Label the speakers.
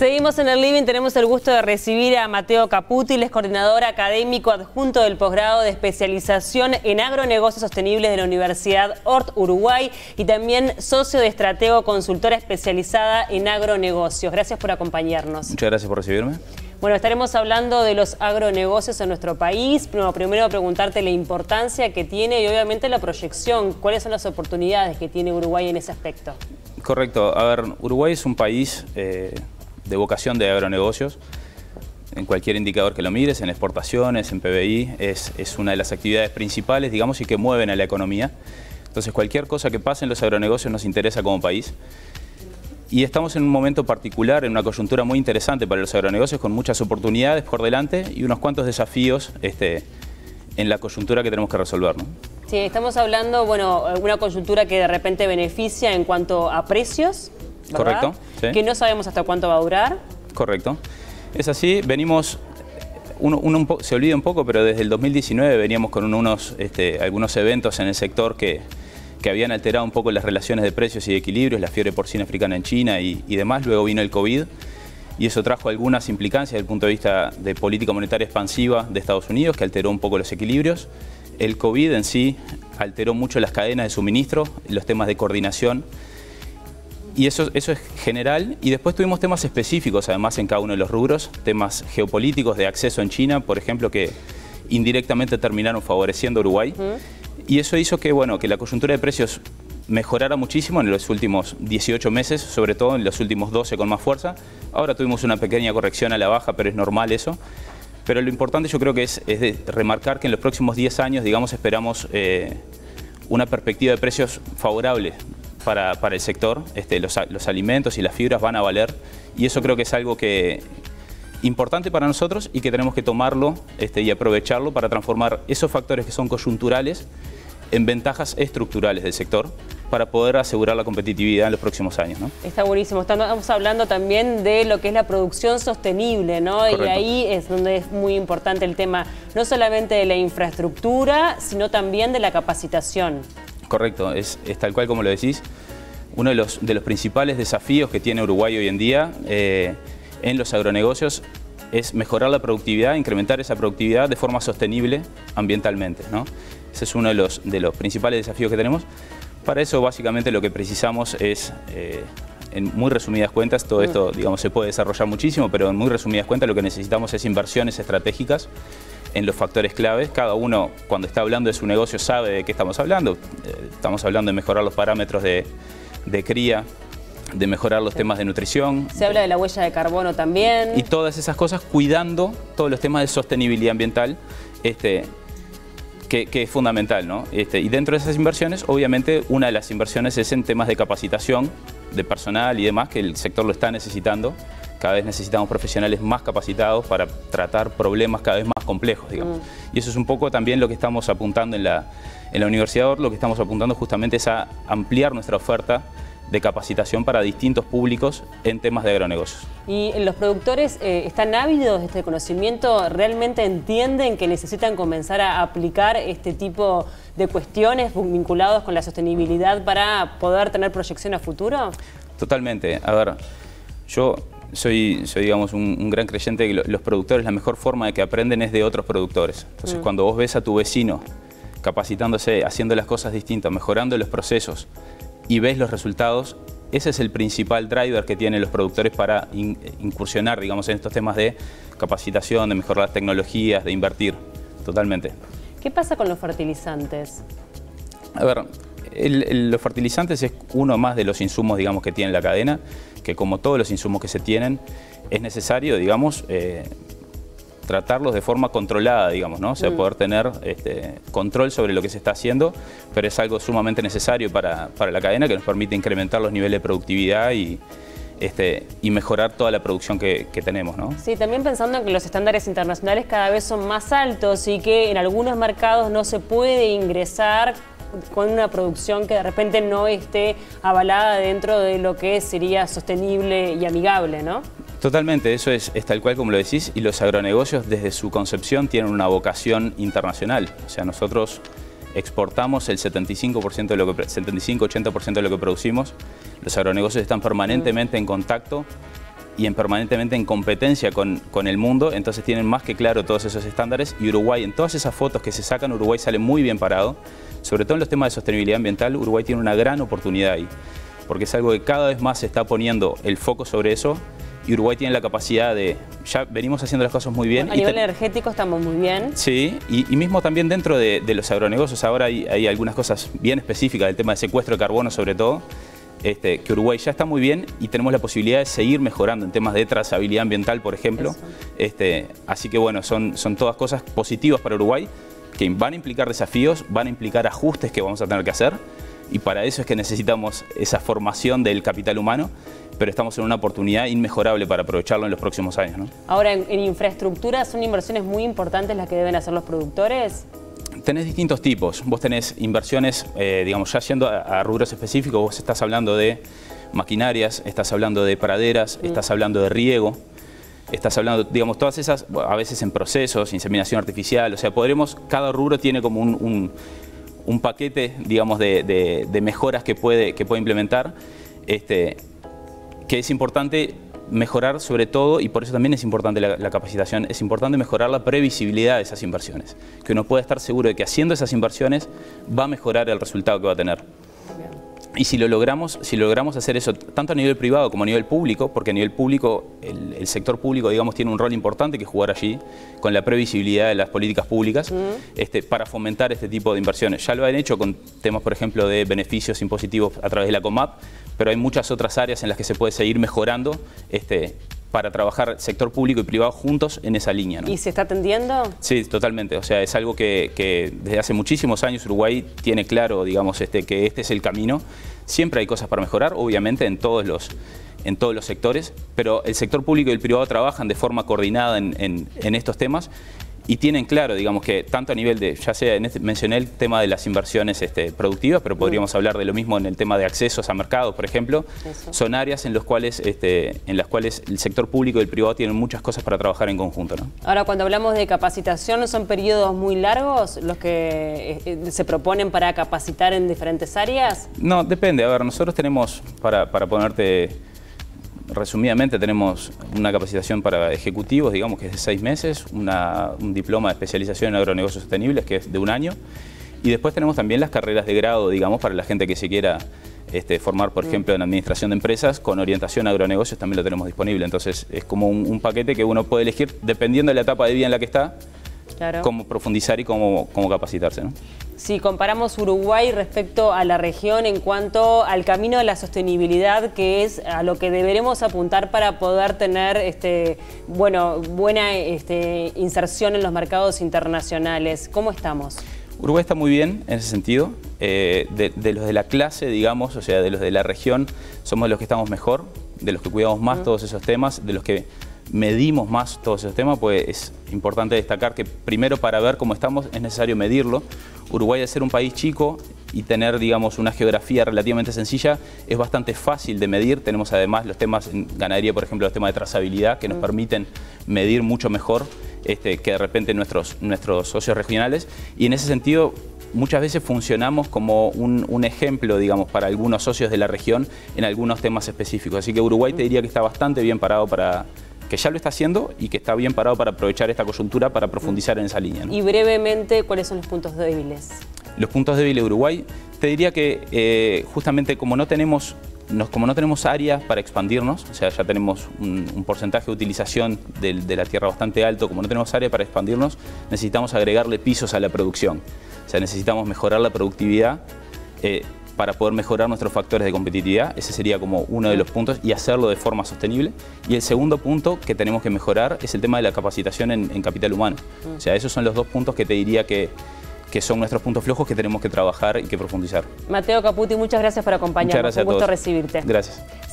Speaker 1: Seguimos en el living, tenemos el gusto de recibir a Mateo Caputi, él es coordinador académico adjunto del posgrado de especialización en agronegocios sostenibles de la Universidad Hort Uruguay y también socio de estratego consultora especializada en agronegocios. Gracias por acompañarnos.
Speaker 2: Muchas gracias por recibirme.
Speaker 1: Bueno, estaremos hablando de los agronegocios en nuestro país. Primero preguntarte la importancia que tiene y obviamente la proyección. ¿Cuáles son las oportunidades que tiene Uruguay en ese aspecto?
Speaker 2: Correcto. A ver, Uruguay es un país de vocación de agronegocios. En cualquier indicador que lo mires, en exportaciones, en PBI, es una de las actividades principales, digamos, y que mueven a la economía. Entonces, cualquier cosa que pase en los agronegocios nos interesa como país. Y estamos en un momento particular, en una coyuntura muy interesante para los agronegocios, con muchas oportunidades por delante y unos cuantos desafíos en la coyuntura que tenemos que resolver, ¿no?
Speaker 1: Sí, estamos hablando, bueno, una coyuntura que de repente beneficia en cuanto a precios, ¿verdad?
Speaker 2: Correcto, sí.
Speaker 1: Que no sabemos hasta cuánto va a durar. Correcto.
Speaker 2: Es así, venimos, se olvida un poco, pero desde el 2019 veníamos con algunos eventos en el sector que habían alterado un poco las relaciones de precios y de equilibrios, la fiebre porcina africana en China y demás. Luego vino el COVID y eso trajo algunas implicancias desde el punto de vista de política monetaria expansiva de Estados Unidos, que alteró un poco los equilibrios. El COVID en sí alteró mucho las cadenas de suministro, los temas de coordinación, y eso es general. Y después tuvimos temas específicos, además, en cada uno de los rubros, temas geopolíticos de acceso en China, por ejemplo, que indirectamente terminaron favoreciendo a Uruguay. Y eso hizo que la coyuntura de precios mejorara muchísimo en los últimos 18 meses, sobre todo en los últimos 12 con más fuerza. Ahora tuvimos una pequeña corrección a la baja, pero es normal eso. Pero lo importante yo creo que es de remarcar que en los próximos 10 años, digamos, esperamos una perspectiva de precios favorable para el sector. Los alimentos y las fibras van a valer y eso creo que es algo importante para nosotros y que tenemos que tomarlo y aprovecharlo para transformar esos factores que son coyunturales en ventajas estructurales del sector para poder asegurar la competitividad en los próximos años, ¿no?
Speaker 1: Está buenísimo. Estamos hablando también de lo que es la producción sostenible, ¿no?
Speaker 2: Correcto.
Speaker 1: Y ahí es donde es muy importante el tema, no solamente de la infraestructura, sino también de la capacitación.
Speaker 2: Correcto, es tal cual como lo decís. Uno de los principales desafíos que tiene Uruguay hoy en día en los agronegocios es mejorar la productividad, incrementar esa productividad de forma sostenible ambientalmente, ¿no? Ese es uno de los principales desafíos que tenemos. Para eso, básicamente, lo que precisamos es, en muy resumidas cuentas, todo esto, digamos, se puede desarrollar muchísimo, pero en muy resumidas cuentas lo que necesitamos es inversiones estratégicas en los factores claves. Cada uno, cuando está hablando de su negocio, sabe de qué estamos hablando. Estamos hablando de mejorar los parámetros de cría, de mejorar los temas de nutrición.
Speaker 1: Se habla de la huella de carbono también.
Speaker 2: Y todas esas cosas, cuidando todos los temas de sostenibilidad ambiental, que es fundamental, ¿no? Y dentro de esas inversiones, obviamente, una de las inversiones es en temas de capacitación de personal y demás, que el sector lo está necesitando. Cada vez necesitamos profesionales más capacitados para tratar problemas cada vez más complejos, digamos. Y eso es un poco también lo que estamos apuntando en la Universidad Hort. Lo que estamos apuntando justamente es a ampliar nuestra oferta de capacitación para distintos públicos en temas de agronegocios.
Speaker 1: ¿Y los productores están ávidos de este conocimiento? ¿Realmente entienden que necesitan comenzar a aplicar este tipo de cuestiones vinculadas con la sostenibilidad para poder tener proyección a futuro?
Speaker 2: Totalmente. A ver, yo soy digamos, un gran creyente de que los productores, la mejor forma de que aprenden es de otros productores. Entonces, cuando vos ves a tu vecino capacitándose, haciendo las cosas distintas, mejorando los procesos, y ves los resultados, ese es el principal driver que tienen los productores para incursionar, digamos, en estos temas de capacitación, de mejorar las tecnologías, de invertir, totalmente.
Speaker 1: ¿Qué pasa con los fertilizantes?
Speaker 2: A ver, los fertilizantes es uno más de los insumos, digamos, que tiene la cadena, que como todos los insumos que se tienen, es necesario, digamos, tratarlos de forma controlada, digamos, ¿no? O sea, poder tener control sobre lo que se está haciendo, pero es algo sumamente necesario para la cadena que nos permite incrementar los niveles de productividad y mejorar toda la producción que tenemos, ¿no?
Speaker 1: Sí, también pensando en que los estándares internacionales cada vez son más altos y que en algunos mercados no se puede ingresar con una producción que de repente no esté avalada dentro de lo que sería sostenible y amigable, ¿no?
Speaker 2: Totalmente, eso es tal cual como lo decís, y los agronegocios desde su concepción tienen una vocación internacional. O sea, nosotros exportamos el 75% de lo que 75-80% de lo que producimos. Los agronegocios están permanentemente en contacto y permanentemente en competencia con el mundo, entonces tienen más que claro todos esos estándares, y Uruguay, en todas esas fotos que se sacan, Uruguay sale muy bien parado, sobre todo en los temas de sostenibilidad ambiental. Uruguay tiene una gran oportunidad ahí, porque es algo que cada vez más se está poniendo el foco sobre eso, y Uruguay tiene la capacidad de, ya venimos haciendo las cosas muy bien.
Speaker 1: A nivel energético estamos muy bien.
Speaker 2: Sí, y mismo también dentro de los agronegocios, ahora hay algunas cosas bien específicas, del tema de secuestro de carbono sobre todo, que Uruguay ya está muy bien y tenemos la posibilidad de seguir mejorando en temas de trazabilidad ambiental, por ejemplo. Así que bueno, son todas cosas positivas para Uruguay, que van a implicar desafíos, van a implicar ajustes que vamos a tener que hacer, y para eso es que necesitamos esa formación del capital humano, pero estamos en una oportunidad inmejorable para aprovecharlo en los próximos años, ¿no?
Speaker 1: Ahora, en infraestructura, ¿son inversiones muy importantes las que deben hacer los productores?
Speaker 2: Tenés distintos tipos. Vos tenés inversiones, digamos, ya yendo a rubros específicos, vos estás hablando de maquinarias, estás hablando de praderas, estás hablando de riego, estás hablando, digamos, todas esas, a veces en procesos, inseminación artificial, o sea, cada rubro tiene como un paquete, digamos, de mejoras que puede implementar, que es importante mejorar sobre todo, y por eso también es importante la capacitación, es importante mejorar la previsibilidad de esas inversiones, que uno pueda estar seguro de que haciendo esas inversiones va a mejorar el resultado que va a tener. Y si lo logramos hacer eso tanto a nivel privado como a nivel público, porque a nivel público, el sector público, digamos, tiene un rol importante que jugar allí, con la previsibilidad de las políticas públicas, para fomentar este tipo de inversiones. Ya lo han hecho con temas, por ejemplo, de beneficios impositivos a través de la COMAP, pero hay muchas otras áreas en las que se puede seguir mejorando, para trabajar sector público y privado juntos en esa línea, ¿no?
Speaker 1: ¿Y se está atendiendo?
Speaker 2: Sí, totalmente. O sea, es algo que desde hace muchísimos años Uruguay tiene claro, digamos, que este es el camino. Siempre hay cosas para mejorar, obviamente, en todos los sectores, pero el sector público y el privado trabajan de forma coordinada en estos temas. Y tienen claro, digamos, que tanto a nivel de, ya sea, mencioné el tema de las inversiones productivas, pero podríamos hablar de lo mismo en el tema de accesos a mercados, por ejemplo. Eso. Son áreas en las cuales el sector público y el privado tienen muchas cosas para trabajar en conjunto, ¿no?
Speaker 1: Ahora, cuando hablamos de capacitación, ¿son periodos muy largos los que se proponen para capacitar en diferentes áreas? No,
Speaker 2: depende. A ver, nosotros tenemos, para ponerte... Resumidamente, tenemos una capacitación para ejecutivos, digamos, que es de 6 meses, un diploma de especialización en agronegocios sostenibles, que es de 1 año, y después tenemos también las carreras de grado, digamos, para la gente que se quiera formar, por ejemplo, en administración de empresas, con orientación a agronegocios también lo tenemos disponible. Entonces, es como un paquete que uno puede elegir, dependiendo de la etapa de vida en la que está, claro, cómo profundizar y cómo capacitarse, ¿no?
Speaker 1: Si comparamos Uruguay respecto a la región en cuanto al camino de la sostenibilidad, que es a lo que deberemos apuntar para poder tener buena inserción en los mercados internacionales, ¿cómo estamos?
Speaker 2: Uruguay está muy bien en ese sentido. De los de la clase, digamos, o sea, de los de la región, somos los que estamos mejor, de los que cuidamos más todos esos temas, de los que medimos más todos esos temas, pues es importante destacar que primero, para ver cómo estamos, es necesario medirlo. Uruguay, al ser un país chico y tener, digamos, una geografía relativamente sencilla, es bastante fácil de medir. Tenemos además los temas en ganadería, por ejemplo, los temas de trazabilidad, que nos permiten medir mucho mejor que de repente nuestros socios regionales. Y en ese sentido, muchas veces funcionamos como un ejemplo, digamos, para algunos socios de la región en algunos temas específicos. Así que Uruguay te diría que está bastante bien parado que ya lo está haciendo y que está bien parado para aprovechar esta coyuntura para profundizar en esa línea, ¿no?
Speaker 1: Y brevemente, ¿cuáles son los puntos débiles?
Speaker 2: Los puntos débiles de Uruguay, te diría que justamente como no tenemos áreas para expandirnos, o sea, ya tenemos un porcentaje de utilización de la tierra bastante alto, como no tenemos área para expandirnos, necesitamos agregarle pisos a la producción. O sea, necesitamos mejorar la productividad para poder mejorar nuestros factores de competitividad. Ese sería como uno de los puntos, y hacerlo de forma sostenible. Y el segundo punto que tenemos que mejorar es el tema de la capacitación en capital humano. O sea, esos son los 2 puntos que te diría que son nuestros puntos flojos que tenemos que trabajar y que profundizar.
Speaker 1: Mateo Caputi, muchas gracias por acompañarnos.
Speaker 2: Muchas gracias.
Speaker 1: Un gusto recibirte.
Speaker 2: Gracias.